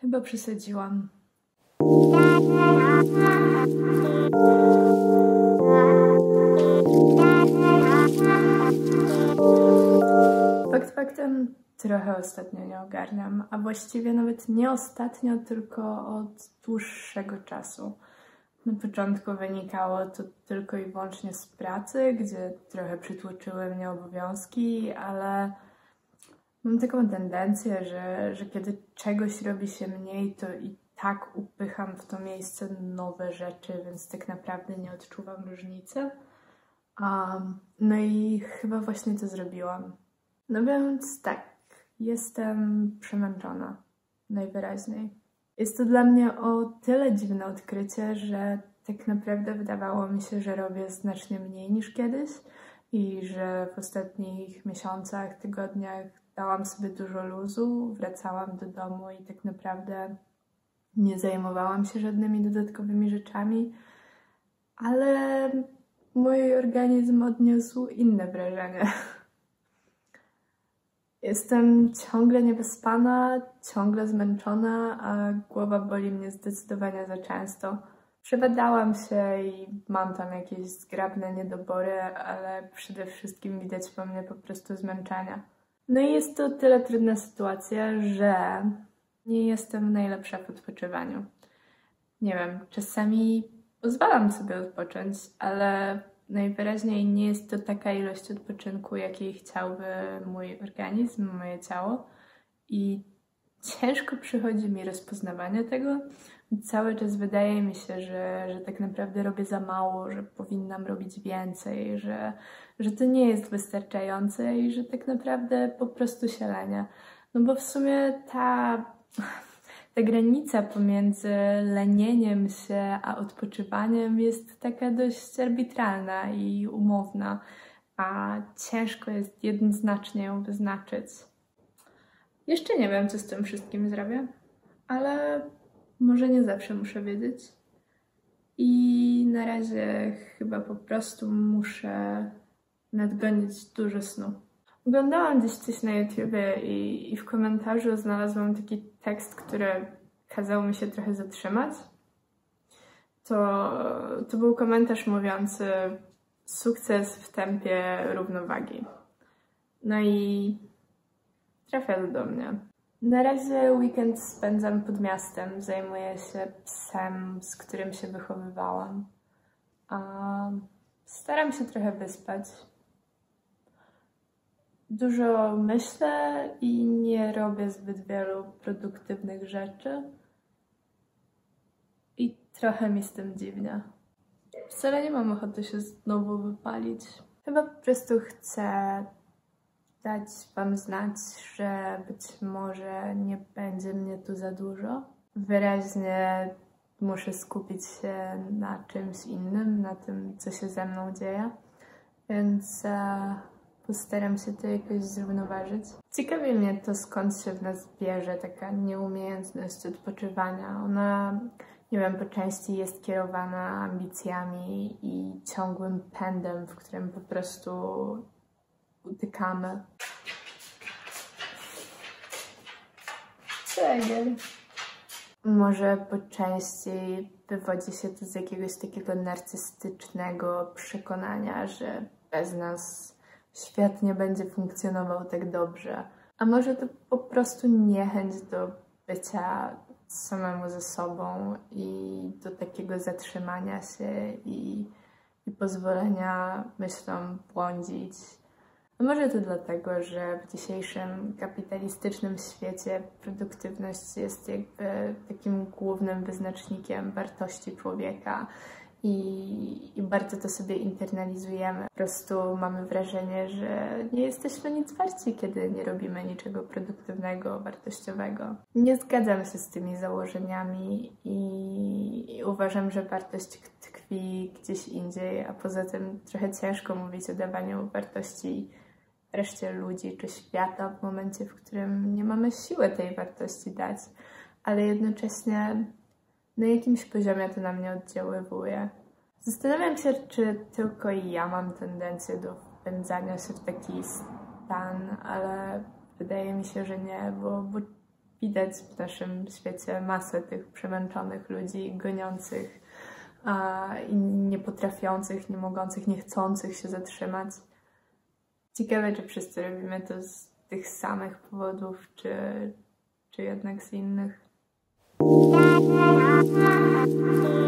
Chyba przesadziłam. Fakt faktem, trochę ostatnio nie ogarniam, a właściwie nawet nie ostatnio, tylko od dłuższego czasu. Na początku wynikało to tylko i wyłącznie z pracy, gdzie trochę przytłoczyły mnie obowiązki, ale mam taką tendencję, że kiedy czegoś robi się mniej, to i tak upycham w to miejsce nowe rzeczy, więc tak naprawdę nie odczuwam różnicy. No i chyba właśnie to zrobiłam. No więc tak, jestem przemęczona, najwyraźniej. Jest to dla mnie o tyle dziwne odkrycie, że tak naprawdę wydawało mi się, że robię znacznie mniej niż kiedyś i że w ostatnich miesiącach, tygodniach dałam sobie dużo luzu, wracałam do domu i tak naprawdę nie zajmowałam się żadnymi dodatkowymi rzeczami, ale mój organizm odniósł inne wrażenie. Jestem ciągle niewyspana, ciągle zmęczona, a głowa boli mnie zdecydowanie za często. Przebadałam się i mam tam jakieś zgrabne niedobory, ale przede wszystkim widać po mnie po prostu zmęczenia. No i jest to tyle trudna sytuacja, że nie jestem najlepsza w odpoczywaniu. Nie wiem, czasami pozwalam sobie odpocząć, ale najwyraźniej nie jest to taka ilość odpoczynku, jakiej chciałby mój organizm, moje ciało. I ciężko przychodzi mi rozpoznawanie tego. Cały czas wydaje mi się, że tak naprawdę robię za mało, że powinnam robić więcej, że to nie jest wystarczające i że tak naprawdę po prostu się lenię. No bo w sumie ta granica pomiędzy lenieniem się a odpoczywaniem jest taka dość arbitralna i umowna, a ciężko jest jednoznacznie ją wyznaczyć. Jeszcze nie wiem, co z tym wszystkim zrobię, ale może nie zawsze muszę wiedzieć. I na razie chyba po prostu muszę nadgonić dużo snu. Oglądałam gdzieś coś na YouTubie i w komentarzu znalazłam taki tekst, który kazał mi się trochę zatrzymać. To był komentarz mówiący: sukces w tempie równowagi. No i trafia to do mnie. Na razie weekend spędzam pod miastem, zajmuję się psem, z którym się wychowywałam. Staram się trochę wyspać. Dużo myślę i nie robię zbyt wielu produktywnych rzeczy. I trochę mi z tym dziwnie. Wcale nie mam ochoty się znowu wypalić. Chyba po prostu chcę dać wam znać, że być może nie będzie mnie tu za dużo. Wyraźnie muszę skupić się na czymś innym, na tym, co się ze mną dzieje. Więc postaram się to jakoś zrównoważyć. Ciekawi mnie to, skąd się w nas bierze taka nieumiejętność odpoczywania. Ona, nie wiem, po części jest kierowana ambicjami i ciągłym pędem, w którym po prostu utykamy. Może po części wywodzi się to z jakiegoś takiego narcystycznego przekonania, że bez nas świat nie będzie funkcjonował tak dobrze. A może to po prostu niechęć do bycia samemu ze sobą i do takiego zatrzymania się i pozwolenia myślom błądzić. No może to dlatego, że w dzisiejszym kapitalistycznym świecie produktywność jest jakby takim głównym wyznacznikiem wartości człowieka i bardzo to sobie internalizujemy. Po prostu mamy wrażenie, że nie jesteśmy nic warci, kiedy nie robimy niczego produktywnego, wartościowego. Nie zgadzam się z tymi założeniami i uważam, że wartość tkwi gdzieś indziej, a poza tym trochę ciężko mówić o dawaniu wartości reszcie ludzi czy świata w momencie, w którym nie mamy siły tej wartości dać, ale jednocześnie na jakimś poziomie to na mnie oddziaływuje. Zastanawiam się, czy tylko ja mam tendencję do wpędzania się w taki stan, ale wydaje mi się, że nie, bo widać w naszym świecie masę tych przemęczonych ludzi, goniących i nie potrafiących, nie mogących, nie chcących się zatrzymać. Ciekawe, czy wszyscy robimy to z tych samych powodów, czy jednak z innych.